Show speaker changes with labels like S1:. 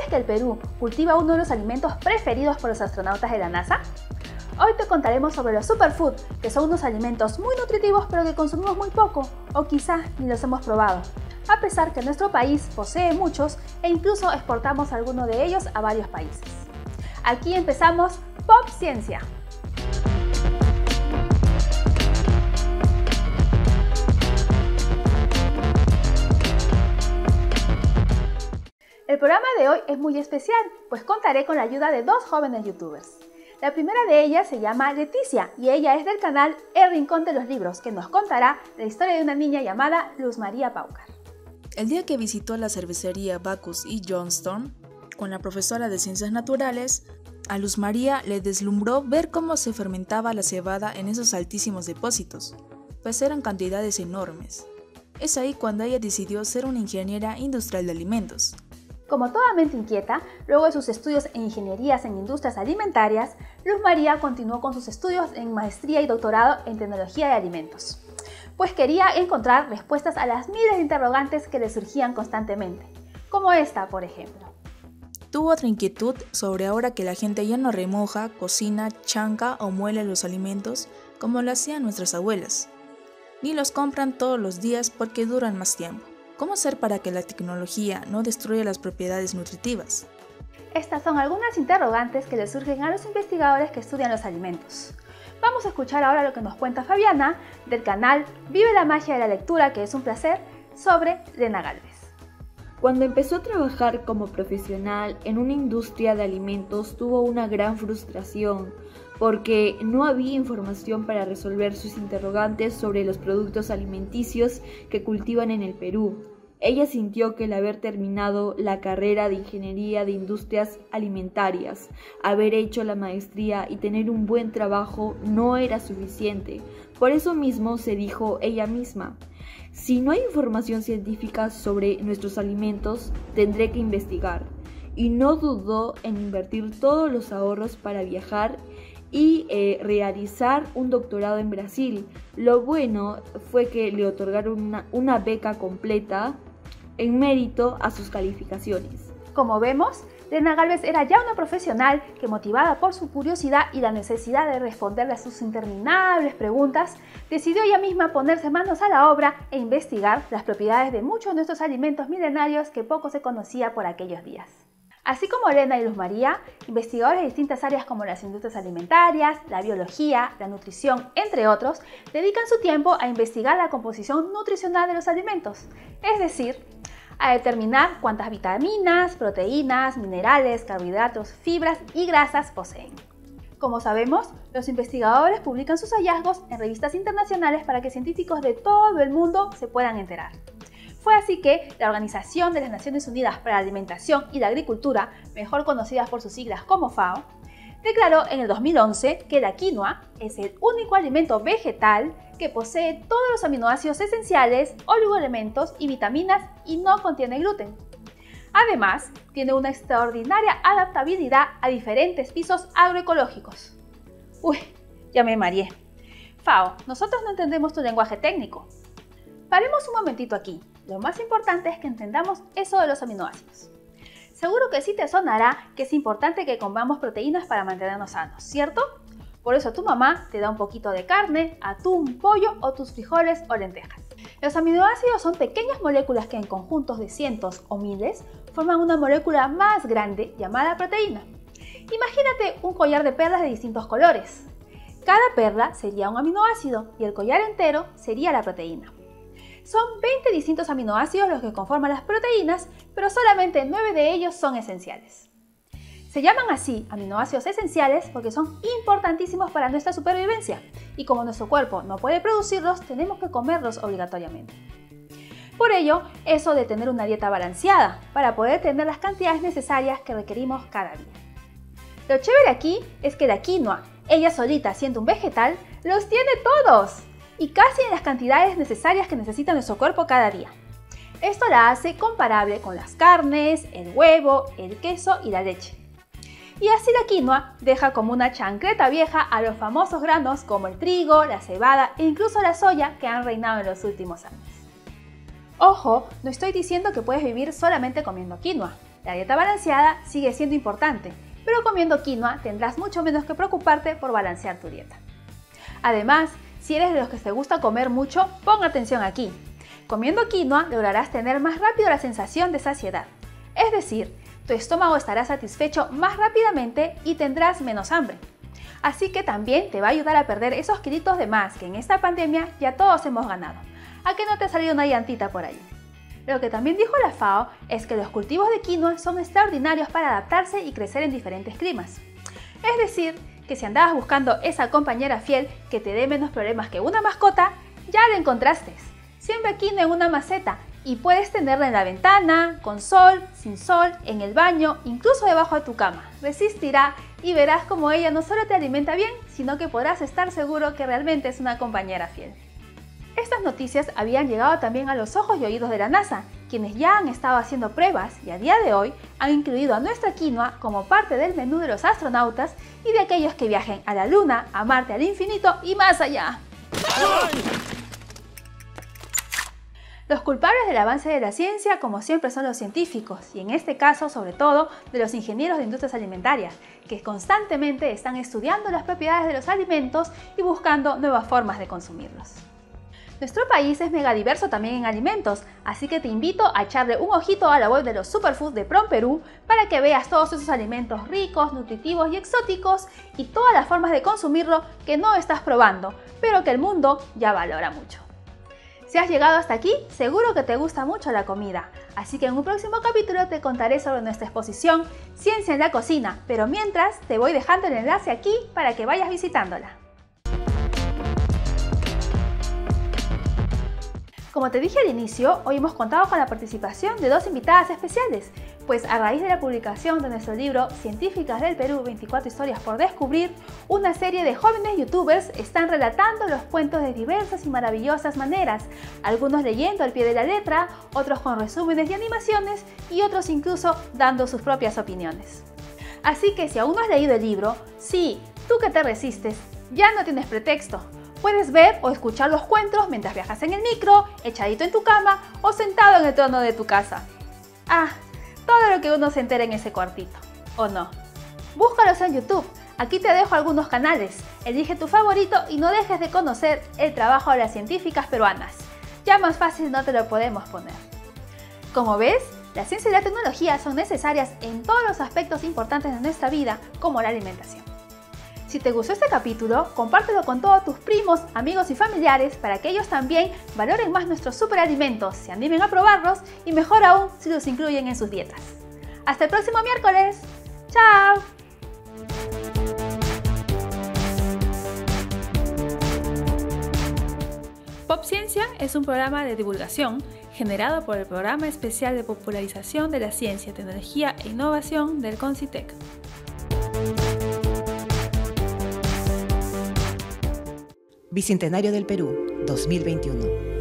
S1: ¿Sabías que el Perú cultiva uno de los alimentos preferidos por los astronautas de la NASA? Hoy te contaremos sobre los superfood, que son unos alimentos muy nutritivos pero que consumimos muy poco, o quizás ni los hemos probado, a pesar que nuestro país posee muchos e incluso exportamos algunos de ellos a varios países. Aquí empezamos Pop Ciencia. El programa de hoy es muy especial, pues contaré con la ayuda de dos jóvenes youtubers. La primera de ellas se llama Leticia y ella es del canal El Rincón de los Libros, que nos contará la historia de una niña llamada Luz María Paucar.
S2: El día que visitó la cervecería Bacchus y Johnston con la profesora de Ciencias Naturales, a Luz María le deslumbró ver cómo se fermentaba la cebada en esos altísimos depósitos, pues eran cantidades enormes. Es ahí cuando ella decidió ser una ingeniera industrial de alimentos.
S1: Como toda mente inquieta, luego de sus estudios en ingenierías en industrias alimentarias, Luz María continuó con sus estudios en maestría y doctorado en tecnología de alimentos, pues quería encontrar respuestas a las miles de interrogantes que le surgían constantemente, como esta, por ejemplo.
S2: Tuvo otra inquietud sobre ahora que la gente ya no remoja, cocina, chanca o muele los alimentos como lo hacían nuestras abuelas, ni los compran todos los días porque duran más tiempo. ¿Cómo hacer para que la tecnología no destruya las propiedades nutritivas?
S1: Estas son algunas interrogantes que le surgen a los investigadores que estudian los alimentos. Vamos a escuchar ahora lo que nos cuenta Fabiana, del canal Vive la Magia de la Lectura, que es un placer, sobre Lena Gálvez.
S3: Cuando empezó a trabajar como profesional en una industria de alimentos, tuvo una gran frustración porque no había información para resolver sus interrogantes sobre los productos alimenticios que cultivan en el Perú. Ella sintió que el haber terminado la carrera de Ingeniería de Industrias Alimentarias, haber hecho la maestría y tener un buen trabajo no era suficiente. Por eso mismo se dijo ella misma: si no hay información científica sobre nuestros alimentos, tendré que investigar. Y no dudó en invertir todos los ahorros para viajar y realizar un doctorado en Brasil. Lo bueno fue que le otorgaron una beca completa en mérito a sus calificaciones.
S1: Como vemos, Lena Gálvez era ya una profesional que, motivada por su curiosidad y la necesidad de responderle a sus interminables preguntas, decidió ella misma ponerse manos a la obra e investigar las propiedades de muchos de nuestros alimentos milenarios que poco se conocía por aquellos días. Así como Lena y Luz María, investigadores de distintas áreas como las industrias alimentarias, la biología, la nutrición, entre otros, dedican su tiempo a investigar la composición nutricional de los alimentos, es decir, a determinar cuántas vitaminas, proteínas, minerales, carbohidratos, fibras y grasas poseen. Como sabemos, los investigadores publican sus hallazgos en revistas internacionales para que científicos de todo el mundo se puedan enterar. Fue así que la Organización de las Naciones Unidas para la Alimentación y la Agricultura, mejor conocida por sus siglas como FAO, declaró en el 2011 que la quinoa es el único alimento vegetal que posee todos los aminoácidos esenciales, oligoelementos y vitaminas y no contiene gluten. Además, tiene una extraordinaria adaptabilidad a diferentes pisos agroecológicos. Uy, ya me mareé. FAO, nosotros no entendemos tu lenguaje técnico. Paremos un momentito aquí. Lo más importante es que entendamos eso de los aminoácidos. Seguro que sí te sonará que es importante que comamos proteínas para mantenernos sanos, ¿cierto? Por eso tu mamá te da un poquito de carne, atún, pollo o tus frijoles o lentejas. Los aminoácidos son pequeñas moléculas que en conjuntos de cientos o miles forman una molécula más grande llamada proteína. Imagínate un collar de perlas de distintos colores. Cada perla sería un aminoácido y el collar entero sería la proteína. Son 20 distintos aminoácidos los que conforman las proteínas, pero solamente 9 de ellos son esenciales. Se llaman así aminoácidos esenciales porque son importantísimos para nuestra supervivencia y como nuestro cuerpo no puede producirlos, tenemos que comerlos obligatoriamente. Por ello, eso de tener una dieta balanceada para poder tener las cantidades necesarias que requerimos cada día. Lo chévere aquí es que la quinoa, ella solita siendo un vegetal, los tiene todos y casi en las cantidades necesarias que necesita nuestro cuerpo cada día. Esto la hace comparable con las carnes, el huevo, el queso y la leche. Y así la quinoa deja como una chancleta vieja a los famosos granos como el trigo, la cebada e incluso la soya que han reinado en los últimos años. Ojo, no estoy diciendo que puedes vivir solamente comiendo quinoa. La dieta balanceada sigue siendo importante, pero comiendo quinoa tendrás mucho menos que preocuparte por balancear tu dieta. Además, si eres de los que te gusta comer mucho, pon atención aquí. Comiendo quinoa lograrás tener más rápido la sensación de saciedad. Es decir, tu estómago estará satisfecho más rápidamente y tendrás menos hambre. Así que también te va a ayudar a perder esos kilitos de más que en esta pandemia ya todos hemos ganado. ¿A que no te ha salido una llantita por ahí? Lo que también dijo la FAO es que los cultivos de quinoa son extraordinarios para adaptarse y crecer en diferentes climas. Es decir, que si andabas buscando esa compañera fiel que te dé menos problemas que una mascota, ya la encontraste. Siembra quinoa en una maceta y puedes tenerla en la ventana, con sol, sin sol, en el baño, incluso debajo de tu cama. Resistirá y verás como ella no solo te alimenta bien, sino que podrás estar seguro que realmente es una compañera fiel. Estas noticias habían llegado también a los ojos y oídos de la NASA, quienes ya han estado haciendo pruebas y a día de hoy han incluido a nuestra quinoa como parte del menú de los astronautas y de aquellos que viajen a la Luna, a Marte, al infinito y más allá. Los culpables del avance de la ciencia, como siempre, son los científicos, y en este caso, sobre todo, de los ingenieros de industrias alimentarias, que constantemente están estudiando las propiedades de los alimentos y buscando nuevas formas de consumirlos. Nuestro país es megadiverso también en alimentos, así que te invito a echarle un ojito a la web de los Superfoods de PROMPerú para que veas todos esos alimentos ricos, nutritivos y exóticos y todas las formas de consumirlo que no estás probando, pero que el mundo ya valora mucho. Si has llegado hasta aquí, seguro que te gusta mucho la comida, así que en un próximo capítulo te contaré sobre nuestra exposición Ciencia en la Cocina, pero mientras te voy dejando el enlace aquí para que vayas visitándola. Como te dije al inicio, hoy hemos contado con la participación de dos invitadas especiales, pues a raíz de la publicación de nuestro libro Científicas del Perú, 24 historias por descubrir, una serie de jóvenes youtubers están relatando los cuentos de diversas y maravillosas maneras, algunos leyendo al pie de la letra, otros con resúmenes y animaciones y otros incluso dando sus propias opiniones. Así que si aún no has leído el libro, sí, tú que te resistes, ya no tienes pretexto. Puedes ver o escuchar los cuentos mientras viajas en el micro, echadito en tu cama o sentado en el trono de tu casa. Todo lo que uno se entera en ese cuartito, ¿o no? Búscalos en YouTube, aquí te dejo algunos canales, elige tu favorito y no dejes de conocer el trabajo de las científicas peruanas. Ya más fácil no te lo podemos poner. Como ves, la ciencia y la tecnología son necesarias en todos los aspectos importantes de nuestra vida, como la alimentación. Si te gustó este capítulo, compártelo con todos tus primos, amigos y familiares para que ellos también valoren más nuestros superalimentos, se animen a probarlos y mejor aún si los incluyen en sus dietas. ¡Hasta el próximo miércoles! ¡Chao! PopCiencia es un programa de divulgación generado por el Programa Especial de Popularización de la Ciencia, Tecnología e Innovación del CONCITEC.
S4: Bicentenario del Perú, 2021.